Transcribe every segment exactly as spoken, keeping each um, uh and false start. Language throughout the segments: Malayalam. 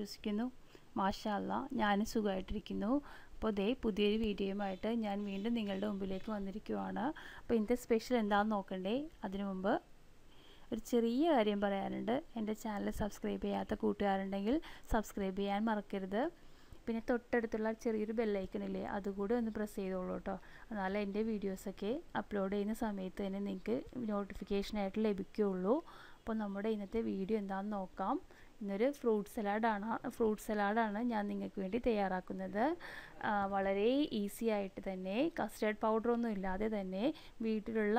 വിശ്വസിക്കുന്നു. മാഷാ അല്ലാഹ് ഞാനും സുഖമായിട്ടിരിക്കുന്നു. അപ്പോൾ ദേ പുതിയൊരു വീഡിയോയുമായിട്ട് ഞാൻ വീണ്ടും നിങ്ങളുടെ മുമ്പിലേക്ക് വന്നിരിക്കുവാണ്. അപ്പോൾ ഇന്നത്തെ സ്പെഷ്യൽ എന്താണെന്ന് നോക്കണ്ടേ? അതിനു മുമ്പ് ഒരു ചെറിയ കാര്യം പറയാനുണ്ട്. എൻ്റെ ചാനൽ സബ്സ്ക്രൈബ് ചെയ്യാത്ത കൂട്ടുകാരുണ്ടെങ്കിൽ സബ്സ്ക്രൈബ് ചെയ്യാൻ മറക്കരുത്. പിന്നെ തൊട്ടടുത്തുള്ള ചെറിയൊരു ബെല്ലൈക്കണില്ലേ, അതുകൂടി ഒന്ന് പ്രസ് ചെയ്തോളൂ കേട്ടോ. എന്നാലേ എൻ്റെ വീഡിയോസൊക്കെ അപ്ലോഡ് ചെയ്യുന്ന സമയത്ത് തന്നെ നിങ്ങൾക്ക് നോട്ടിഫിക്കേഷനായിട്ട് ലഭിക്കുകയുള്ളൂ. അപ്പോൾ നമ്മുടെ ഇന്നത്തെ വീഡിയോ എന്താണെന്ന് നോക്കാം. ഇന്നൊരു ഫ്രൂട്ട് സലാഡാണ് ഫ്രൂട്ട് സലാഡാണ് ഞാൻ നിങ്ങൾക്ക് വേണ്ടി തയ്യാറാക്കുന്നത്. വളരെ ഈസി ആയിട്ട് തന്നെ, കസ്റ്റേർഡ് പൗഡറൊന്നും ഇല്ലാതെ തന്നെ വീട്ടിലുള്ള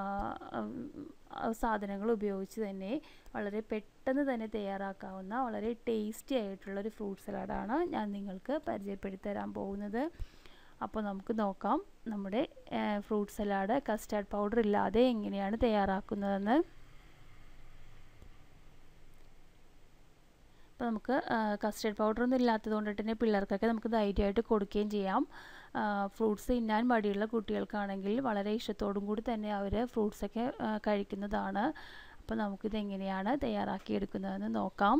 സാധനങ്ങൾ ഉപയോഗിച്ച് തന്നെ വളരെ പെട്ടെന്ന് തന്നെ തയ്യാറാക്കാവുന്ന വളരെ ടേസ്റ്റി ആയിട്ടുള്ളൊരു ഫ്രൂട്ട് സലാഡാണ് ഞാൻ നിങ്ങൾക്ക് പരിചയപ്പെടുത്തി തരാൻ പോകുന്നത്. അപ്പോൾ നമുക്ക് നോക്കാം നമ്മുടെ ഫ്രൂട്ട് സലാഡ് കസ്റ്റേർഡ് പൗഡർ ഇല്ലാതെ എങ്ങനെയാണ് തയ്യാറാക്കുന്നതെന്ന്. അപ്പോൾ നമുക്ക് കസ്റ്റേർഡ് പൗഡറൊന്നും ഇല്ലാത്തത് കൊണ്ടിട്ട് തന്നെ പിള്ളേർക്കൊക്കെ നമുക്ക് ധൈര്യമായിട്ട് കൊടുക്കുകയും ചെയ്യാം. ഫ്രൂട്ട്സ് തിന്നാൻ മടിയുള്ള കുട്ടികൾക്കാണെങ്കിൽ വളരെ ഇഷ്ടത്തോടും കൂടി തന്നെ അവർ ഫ്രൂട്ട്സൊക്കെ കഴിക്കുന്നതാണ്. അപ്പോൾ നമുക്കിതെങ്ങനെയാണ് തയ്യാറാക്കിയെടുക്കുന്നതെന്ന് നോക്കാം.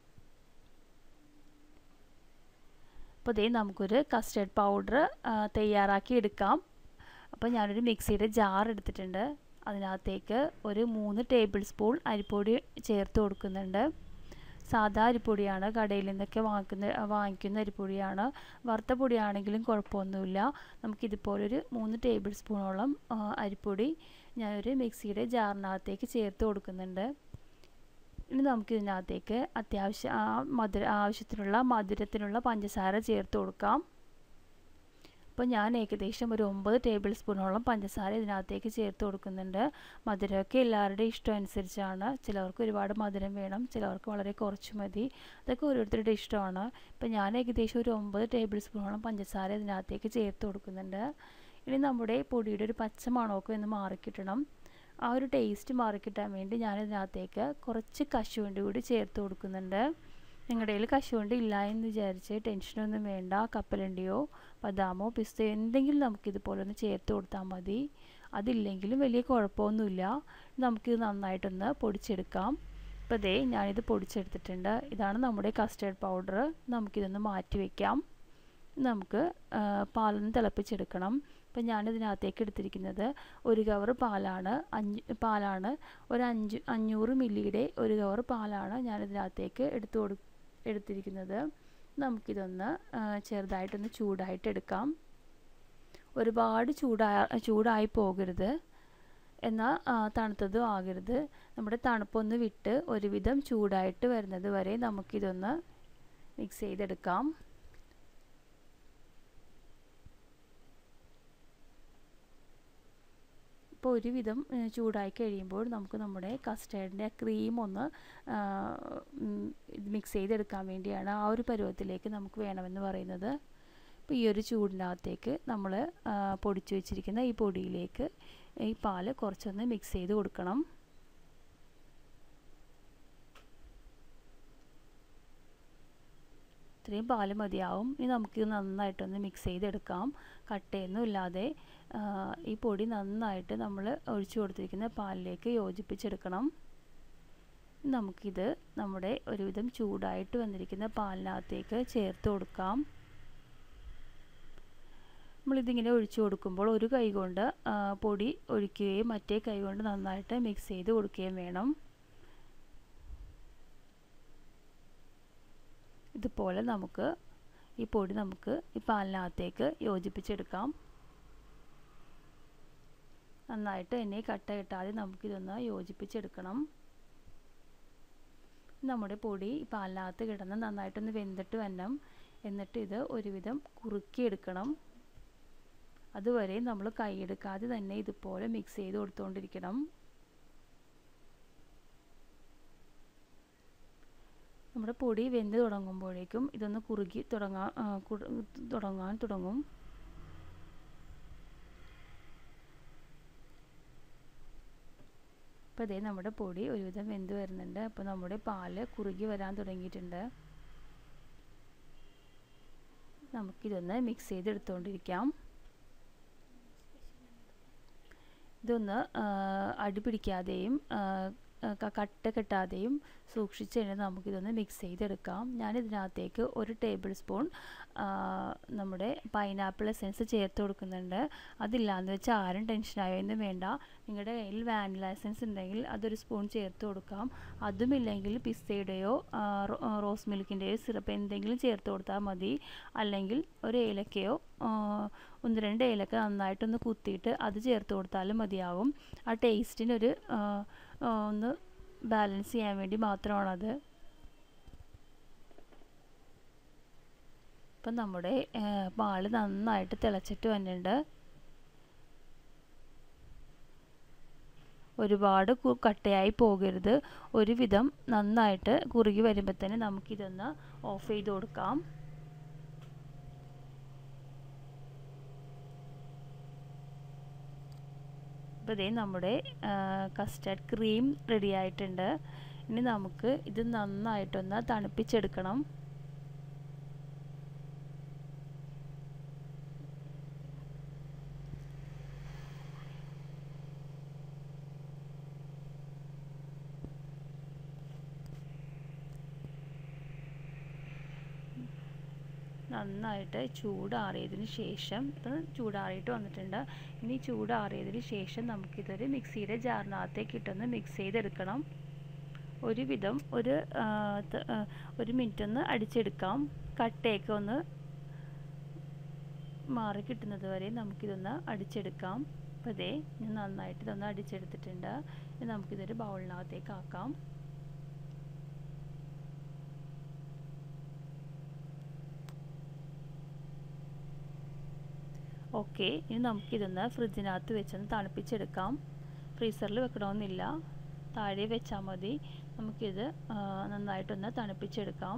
അപ്പോൾ ഇതേ നമുക്കൊരു കസ്റ്റേർഡ് പൗഡർ തയ്യാറാക്കി എടുക്കാം. അപ്പോൾ ഞാനൊരു മിക്സിയുടെ ജാർ എടുത്തിട്ടുണ്ട്. അതിനകത്തേക്ക് ഒരു മൂന്ന് ടേബിൾ സ്പൂൺ അരിപ്പൊടി ചേർത്ത് കൊടുക്കുന്നുണ്ട്. സാധാ അരിപ്പൊടിയാണ്, കടയിൽ നിന്നൊക്കെ വാങ്ങിക്കുന്ന വാങ്ങിക്കുന്ന അരിപ്പൊടിയാണ്. വറുത്ത പൊടിയാണെങ്കിലും കുഴപ്പമൊന്നുമില്ല. നമുക്കിതുപോലൊരു മൂന്ന് ടേബിൾ സ്പൂണോളം അരിപ്പൊടി ഞാനൊരു മിക്സിയുടെ ജാറിനകത്തേക്ക് ചേർത്ത് കൊടുക്കുന്നുണ്ട്. ഇനി നമുക്കിതിനകത്തേക്ക് അത്യാവശ്യം ആ മധുര ആവശ്യത്തിനുള്ള മധുരത്തിനുള്ള പഞ്ചസാര ചേർത്ത് കൊടുക്കാം. അപ്പോൾ ഞാൻ ഏകദേശം ഒരു ഒമ്പത് ടേബിൾ സ്പൂണോളം പഞ്ചസാര ഇതിനകത്തേക്ക് ചേർത്ത് കൊടുക്കുന്നുണ്ട്. മധുരമൊക്കെ എല്ലാവരുടെയും ഇഷ്ടം അനുസരിച്ചാണ്. ചിലവർക്ക് ഒരുപാട് മധുരം വേണം, ചിലവർക്ക് വളരെ കുറച്ച് മതി. അതൊക്കെ ഓരോരുത്തരുടെ ഇഷ്ടമാണ്. ഇപ്പോൾ ഞാൻ ഏകദേശം ഒരു ഒമ്പത് ടേബിൾ സ്പൂണോളം പഞ്ചസാര ഇതിനകത്തേക്ക് ചേർത്ത് കൊടുക്കുന്നുണ്ട്. ഇനി നമ്മുടെ പൊടിയുടെ ഒരു പച്ച മണമൊക്കെ ഒന്ന് മാറിക്കിട്ടണം. ആ ഒരു ടേസ്റ്റ് മാറിക്കിട്ടാൻ വേണ്ടി ഞാനിതിനകത്തേക്ക് കുറച്ച് കശുവണ്ടി കൂടി ചേർത്ത് കൊടുക്കുന്നുണ്ട്. നിങ്ങളുടെ കയ്യിൽ കശുവണ്ടി ഇല്ല എന്ന് വിചാരിച്ച് ടെൻഷനൊന്നും വേണ്ട. കപ്പലണ്ടിയോ ബദാമോ പിസ്തയോ എന്തെങ്കിലും നമുക്കിതുപോലെ ഒന്ന് ചേർത്ത് കൊടുത്താൽ മതി. അതില്ലെങ്കിലും വലിയ കുഴപ്പമൊന്നുമില്ല. നമുക്കിത് നന്നായിട്ടൊന്ന് പൊടിച്ചെടുക്കാം. ഇപ്പോൾ ദേ ഞാനിത് പൊടിച്ചെടുത്തിട്ടുണ്ട്. ഇതാണ് നമ്മുടെ കസ്റ്റേർഡ് പൗഡർ. നമുക്കിതൊന്ന് മാറ്റി വയ്ക്കാം. നമുക്ക് പാലൊന്ന് തിളപ്പിച്ചെടുക്കണം. ഇപ്പം ഞാനിതിനകത്തേക്ക് എടുത്തിരിക്കുന്നത് ഒരു കവർ പാലാണ് അഞ്ച് പാലാണ് ഒരു അഞ്ച് അഞ്ഞൂറ് മില്ലിയുടെ ഒരു കവർ പാലാണ് ഞാനിതിനകത്തേക്ക് എടുത്തു കൊടു എടുത്തിരിക്കുന്നത്. നമുക്കിതൊന്ന് ചെറുതായിട്ടൊന്ന് ചൂടായിട്ട് എടുക്കാം. ഒരുപാട് ചൂടായ ചൂടായി പോകരുത്, എന്നാൽ തണുത്തതും ആകരുത്. നമ്മുടെ തണുപ്പൊന്ന് വിട്ട് ഒരുവിധം ചൂടായിട്ട് വരുന്നത് വരെ നമുക്കിതൊന്ന് മിക്സ് ചെയ്തെടുക്കാം. ഇപ്പോൾ ഒരുവിധം ചൂടായി കഴിയുമ്പോൾ നമുക്ക് നമ്മുടെ കസ്റ്റേർഡിൻ്റെ ക്രീം ഒന്ന് മിക്സ് ചെയ്തെടുക്കാൻ വേണ്ടിയാണ് ആ ഒരു പരുവത്തിലേക്ക് നമുക്ക് വേണമെന്ന് പറയുന്നത്. ഇപ്പോൾ ഈ ഒരു ചൂടിനകത്തേക്ക് നമ്മൾ പൊടിച്ചു വെച്ചിരിക്കുന്ന ഈ പൊടിയിലേക്ക് ഈ പാല് കുറച്ചൊന്ന് മിക്സ് ചെയ്ത് കൊടുക്കണം. ഇത്രയും പാല് മതിയാവും. ഇനി നമുക്ക് നന്നായിട്ടൊന്ന് മിക്സ് ചെയ്തെടുക്കാം. കട്ടയൊന്നും ഇല്ലാതെ ഈ പൊടി നന്നായിട്ട് നമ്മൾ ഒഴിച്ചു കൊടുത്തിരിക്കുന്ന പാലിലേക്ക് യോജിപ്പിച്ചെടുക്കണം. നമുക്കിത് നമ്മുടെ ഒരുവിധം ചൂടായിട്ട് വന്നിരിക്കുന്ന പാലിനകത്തേക്ക് ചേർത്ത് കൊടുക്കാം. നമ്മളിതിങ്ങനെ ഒഴിച്ചു കൊടുക്കുമ്പോൾ ഒരു കൈ കൊണ്ട് പൊടി ഒഴിക്കുകയും മറ്റേ കൈ കൊണ്ട് നന്നായിട്ട് മിക്സ് ചെയ്ത് കൊടുക്കുകയും വേണം. ഇതുപോലെ നമുക്ക് ഈ പൊടി നമുക്ക് ഈ പാലിനകത്തേക്ക് യോജിപ്പിച്ചെടുക്കാം. നന്നായിട്ട് എന്നെ കട്ട കെട്ടാതെ നമുക്കിതൊന്ന് യോജിപ്പിച്ചെടുക്കണം. നമ്മുടെ പൊടി ഈ പാലിനകത്ത് കിടന്ന് നന്നായിട്ടൊന്ന് വെന്തിട്ട് വരണം. എന്നിട്ട് ഇത് ഒരുവിധം കുറുക്കിയെടുക്കണം. അതുവരെ നമ്മൾ കൈയെടുക്കാതെ തന്നെ ഇതുപോലെ മിക്സ് ചെയ്ത് കൊടുത്തുകൊണ്ടിരിക്കണം. നമ്മുടെ പൊടി വെന്ത് തുടങ്ങുമ്പോഴേക്കും ഇതൊന്ന് കുറുകി തുടങ്ങാൻ തുടങ്ങാൻ തുടങ്ങും. അപ്പോൾ അതേ നമ്മുടെ പൊടി ഒരുവിധം വെന്ത് വരുന്നുണ്ട്. അപ്പോൾ നമ്മുടെ പാല് കുറുകി വരാൻ തുടങ്ങിയിട്ടുണ്ട്. നമുക്കിതൊന്ന് മിക്സ് ചെയ്തെടുത്തുകൊണ്ടിരിക്കാം. ഇതൊന്ന് അടി പിടിക്കാതെയും കട്ട കെട്ടാതെയും സൂക്ഷിച്ച് തന്നെ നമുക്കിതൊന്ന് മിക്സ് ചെയ്തെടുക്കാം. ഞാനിതിനകത്തേക്ക് ഒരു ടേബിൾ സ്പൂൺ നമ്മുടെ പൈനാപ്പിൾ എസൻസ് ചേർത്ത് കൊടുക്കുന്നുണ്ട്. അതില്ലാന്ന് വെച്ചാൽ ആരും ടെൻഷനായോ എന്നും വേണ്ട. നിങ്ങളുടെ കയ്യിൽ വാനില എസൻസ് ഉണ്ടെങ്കിൽ അതൊരു സ്പൂൺ ചേർത്ത് കൊടുക്കാം. അതുമില്ലെങ്കിൽ പിസ്തയുടെയോ റോസ് മിൽക്കിൻ്റെയോ സിറപ്പ് എന്തെങ്കിലും ചേർത്ത് കൊടുത്താൽ മതി. അല്ലെങ്കിൽ ഒരു ഏലക്കയോ ഒന്ന് രണ്ട് ഏലക്ക നന്നായിട്ടൊന്ന് കുത്തിയിട്ട് അത് ചേർത്ത് കൊടുത്താലും മതിയാകും. ആ ടേസ്റ്റിനൊരു ഒന്ന് ബാലൻസ് ചെയ്യാൻ വേണ്ടി മാത്രമാണത്. ഇപ്പം നമ്മുടെ പാല് നന്നായിട്ട് തിളച്ചിട്ട് വന്നിട്ടുണ്ട്. ഒരുപാട് കട്ടയായി പോകരുത്. ഒരുവിധം നന്നായിട്ട് കുറുകി വരുമ്പോൾ തന്നെ നമുക്കിതൊന്ന് ഓഫ് ചെയ്ത് കൊടുക്കാം. അപ്പോൾ ഇതേ നമ്മുടെ കസ്റ്റാർഡ് ക്രീം റെഡി ആയിട്ടുണ്ട്. ഇനി നമുക്ക് ഇത് നന്നായിട്ടൊന്ന് തണുപ്പിച്ചെടുക്കണം. നന്നായിട്ട് ചൂടാറിയതിന് ശേഷം ഇപ്പം ചൂടാറിയിട്ട് വന്നിട്ടുണ്ട്. ഇനി ചൂടാറിയതിന് ശേഷം നമുക്കിതൊരു മിക്സിയുടെ ജാറിനകത്തേക്ക് ഇട്ടൊന്ന് മിക്സ് ചെയ്തെടുക്കണം. ഒരുവിധം ഒരു ഒരു മിനിറ്റ് ഒന്ന് അടിച്ചെടുക്കാം. കട്ടയൊക്കെ ഒന്ന് മാറി കിട്ടുന്നത് വരെ നമുക്കിതൊന്ന് അടിച്ചെടുക്കാം. അപ്പോൾ ഇതേ ഞാൻ നന്നായിട്ട് ഇതൊന്ന് അടിച്ചെടുത്തിട്ടുണ്ട്. ഇനി നമുക്കിതൊരു ബൗളിനകത്തേക്ക് ആക്കാം. ഓക്കെ, ഇനി നമുക്കിതൊന്ന് ഫ്രിഡ്ജിനകത്ത് വെച്ചൊന്ന് തണുപ്പിച്ചെടുക്കാം. ഫ്രീസറിൽ വെക്കണമെന്നില്ല, താഴെ വെച്ചാൽ മതി. നമുക്കിത് നന്നായിട്ടൊന്ന് തണുപ്പിച്ചെടുക്കാം.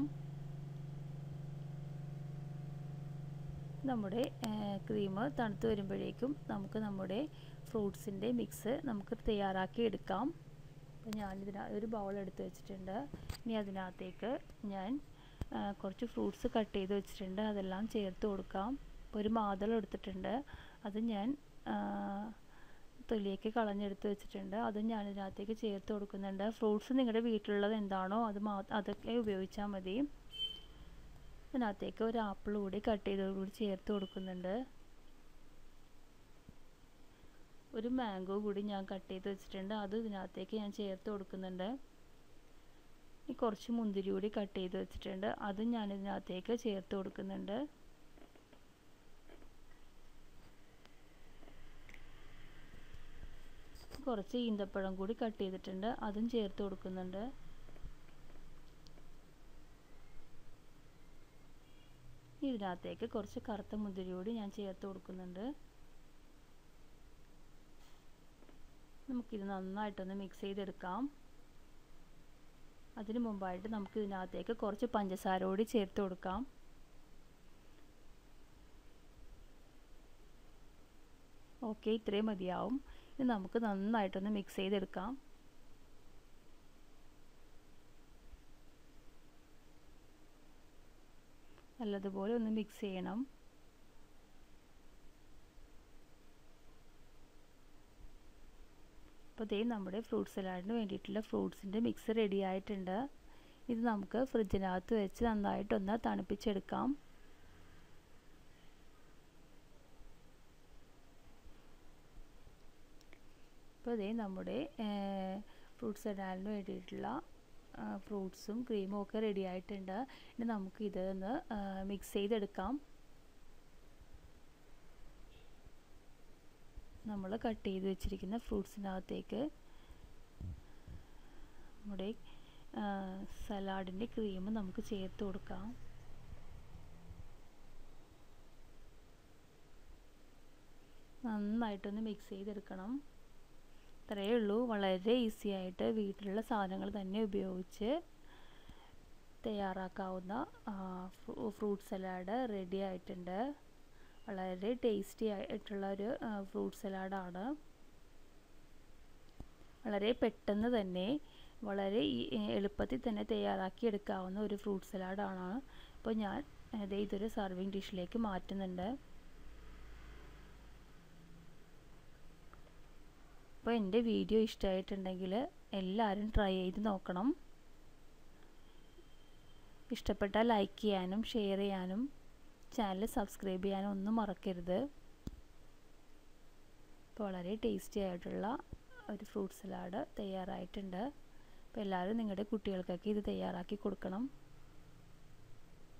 നമ്മുടെ ക്രീം തണുത്ത് വരുമ്പോഴേക്കും നമുക്ക് നമ്മുടെ ഫ്രൂട്ട്സിൻ്റെ മിക്സ് നമുക്ക് തയ്യാറാക്കി എടുക്കാം. അപ്പോൾ ഞാനിതിന ഒരു ബൗൾ എടുത്ത് വെച്ചിട്ടുണ്ട്. ഇനി അതിനകത്തേക്ക് ഞാൻ കുറച്ച് ഫ്രൂട്ട്സ് കട്ട് ചെയ്ത് വെച്ചിട്ടുണ്ട്. അതെല്ലാം ചേർത്ത് കൊടുക്കാം. ഒരു മാതളം എടുത്തിട്ടുണ്ട്, അത് ഞാൻ തൊലിയൊക്കെ കളഞ്ഞെടുത്ത് വെച്ചിട്ടുണ്ട്. അതും ഞാൻ ഇതിനകത്തേക്ക് ചേർത്ത് കൊടുക്കുന്നുണ്ട്. ഫ്രൂട്ട്സ് നിങ്ങളുടെ വീട്ടിലുള്ളത് എന്താണോ അത് മാ അതൊക്കെ ഉപയോഗിച്ചാൽ മതി. അതിനകത്തേക്ക് ഒരു ആപ്പിൾ കൂടി കട്ട് ചെയ്തോടുകൂടി ചേർത്ത് കൊടുക്കുന്നുണ്ട്. ഒരു മാംഗോ കൂടി ഞാൻ കട്ട് ചെയ്ത് വെച്ചിട്ടുണ്ട്, അത് ഇതിനകത്തേക്ക് ഞാൻ ചേർത്ത് കൊടുക്കുന്നുണ്ട്. ഇനി കുറച്ച് മുന്തിരി കൂടി കട്ട് ചെയ്ത് വെച്ചിട്ടുണ്ട്, അതും ഞാൻ ഇതിനകത്തേക്ക് ചേർത്ത് കൊടുക്കുന്നുണ്ട്. കുറച്ച് ഈന്തപ്പഴം കൂടി കട്ട് ചെയ്തിട്ടുണ്ട്, അതും ചേർത്ത് കൊടുക്കുന്നുണ്ട്. ഇതിനകത്തേക്ക് കുറച്ച് കറുത്ത മുന്തിരി കൂടി ഞാൻ ചേർത്ത് കൊടുക്കുന്നുണ്ട്. നമുക്കിത് നന്നായിട്ടൊന്ന് മിക്സ് ചെയ്തെടുക്കാം. അതിനു മുമ്പായിട്ട് നമുക്ക് ഇതിനകത്തേക്ക് കുറച്ച് പഞ്ചസാര കൂടി ചേർത്ത് കൊടുക്കാം. ഓക്കെ, ഇത്രയും മതിയാവും. ഇത് നമുക്ക് നന്നായിട്ടൊന്ന് മിക്സ് ചെയ്തെടുക്കാം. നല്ലതുപോലെ ഒന്ന് മിക്സ് ചെയ്യണം. അപ്പോൾ ദേ നമ്മുടെ ഫ്രൂട്ട് സലാഡിന് വേണ്ടിയിട്ടുള്ള ഫ്രൂട്ട്സിൻ്റെ മിക്സ് റെഡി ആയിട്ടുണ്ട്. ഇത് നമുക്ക് ഫ്രിഡ്ജിനകത്ത് വെച്ച് നന്നായിട്ടൊന്ന് തണുപ്പിച്ചെടുക്കാം. അപ്പോൾ ഇതേ നമ്മുടെ ഫ്രൂട്ട് സലാഡിന് വേണ്ടിയിട്ടുള്ള ഫ്രൂട്ട്സും ക്രീമും ഒക്കെ റെഡി ആയിട്ടുണ്ട്. ഇനി നമുക്ക് ഇതൊന്ന് മിക്സ് ചെയ്തെടുക്കാം. നമ്മൾ കട്ട് ചെയ്ത് വെച്ചിരിക്കുന്ന ഫ്രൂട്ട്സിനകത്തേക്ക് നമ്മുടെ സലാഡിൻ്റെ ക്രീം നമുക്ക് ചേർത്ത് കൊടുക്കാം. നന്നായിട്ടൊന്ന് മിക്സ് ചെയ്തെടുക്കണം. ഇത്രയേ ഉള്ളൂ. വളരെ ഈസി ആയിട്ട് വീട്ടിലുള്ള സാധനങ്ങൾ തന്നെ ഉപയോഗിച്ച് തയ്യാറാക്കാവുന്ന ഫ്രൂട്ട് സലാഡ് റെഡി ആയിട്ടുണ്ട്. വളരെ ടേസ്റ്റി ആയിട്ടുള്ള ഒരു ഫ്രൂട്ട് സലാഡാണ്. വളരെ പെട്ടെന്ന് തന്നെ വളരെ എളുപ്പത്തിൽ തന്നെ തയ്യാറാക്കി എടുക്കാവുന്ന ഒരു ഫ്രൂട്ട് സലാഡാണ്. അപ്പോൾ ഞാൻ ഇതൊരു സർവിങ് ഡിഷിലേക്ക് മാറ്റുന്നുണ്ട്. അപ്പോൾ എൻ്റെ വീഡിയോ ഇഷ്ടമായിട്ടുണ്ടെങ്കിൽ എല്ലാവരും ട്രൈ ചെയ്ത് നോക്കണം. ഇഷ്ടപ്പെട്ടാൽ ലൈക്ക് ചെയ്യാനും ഷെയർ ചെയ്യാനും ചാനൽ സബ്സ്ക്രൈബ് ചെയ്യാനും ഒന്നും മറക്കരുത്. അപ്പോൾ വളരെ ടേസ്റ്റി ആയിട്ടുള്ള ഒരു ഫ്രൂട്ട് സലാഡ് തയ്യാറായിട്ടുണ്ട്. അപ്പോൾ എല്ലാവരും നിങ്ങളുടെ കുട്ടികൾക്കൊക്കെ ഇത് തയ്യാറാക്കി കൊടുക്കണം.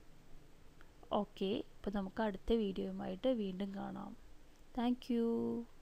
ഓക്കെ, അപ്പോൾ നമുക്ക് അടുത്ത വീഡിയോയുമായിട്ട് വീണ്ടും കാണാം. Thank U.